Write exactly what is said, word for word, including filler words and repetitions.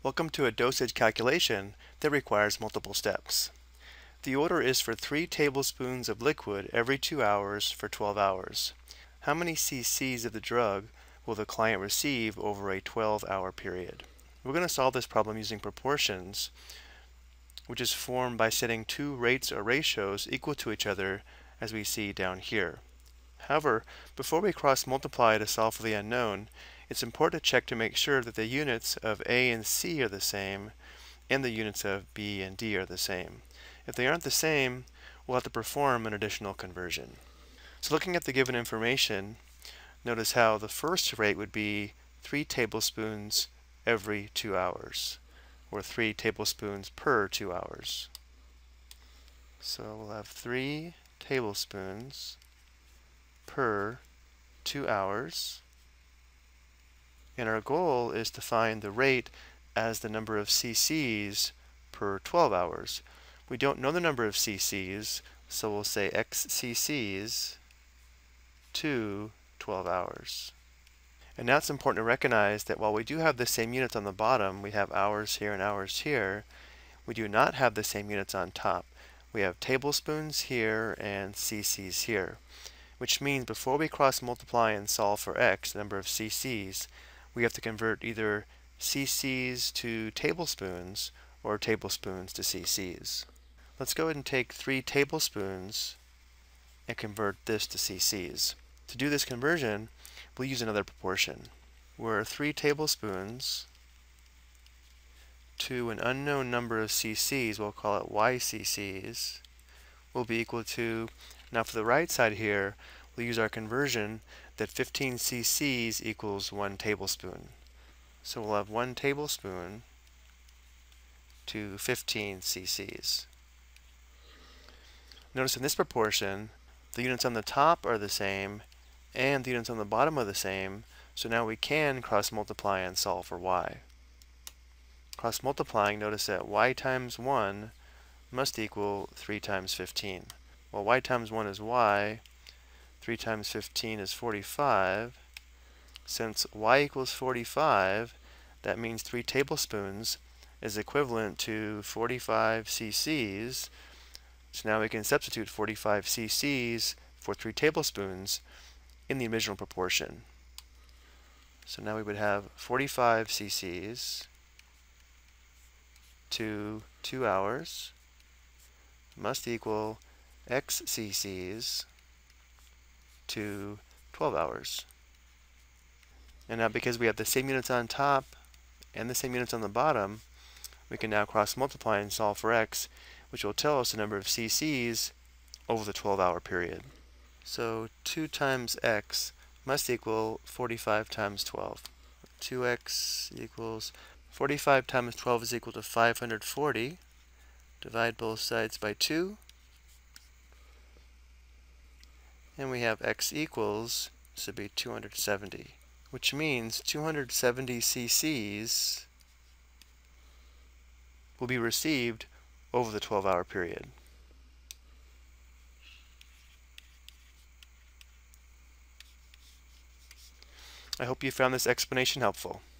Welcome to a dosage calculation that requires multiple steps. The order is for three tablespoons of liquid every two hours for twelve hours. How many cc's of the drug will the client receive over a twelve hour period? We're going to solve this problem using proportions, which is formed by setting two rates or ratios equal to each other, as we see down here. However, before we cross multiply to solve for the unknown, it's important to check to make sure that the units of A and C are the same and the units of B and D are the same. If they aren't the same, we'll have to perform an additional conversion. So looking at the given information, notice how the first rate would be three tablespoons every two hours, or three tablespoons per two hours. So we'll have three tablespoons per two hours. And our goal is to find the rate as the number of cc's per twelve hours. We don't know the number of cc's, so we'll say x cc's to twelve hours. And now it's important to recognize that while we do have the same units on the bottom, we have hours here and hours here, we do not have the same units on top. We have tablespoons here and cc's here, which means before we cross multiply and solve for x, the number of cc's, we have to convert either cc's to tablespoons or tablespoons to cc's. Let's go ahead and take three tablespoons and convert this to cc's. To do this conversion, we'll use another proportion, where three tablespoons to an unknown number of cc's, we'll call it y cc's, will be equal to, now for the right side here, we'll use our conversion that fifteen cc's equals one tablespoon. So we'll have one tablespoon to fifteen cc's. Notice in this proportion, the units on the top are the same and the units on the bottom are the same, so now we can cross multiply and solve for y. Cross multiplying, notice that y times one must equal three times fifteen. Well, y times one is y, three times fifteen is forty-five. Since y equals forty-five, that means three tablespoons is equivalent to forty-five cc's. So now we can substitute forty-five cc's for three tablespoons in the original proportion. So now we would have forty-five cc's to two hours must equal x cc's to twelve hours. And now because we have the same units on top and the same units on the bottom, we can now cross multiply and solve for x, which will tell us the number of cc's over the twelve hour period. So two times x must equal forty-five times twelve. two x equals forty-five times twelve is equal to five hundred forty. Divide both sides by two. And we have x equals, this would be two hundred seventy, which means two hundred seventy cc's will be received over the twelve hour period. I hope you found this explanation helpful.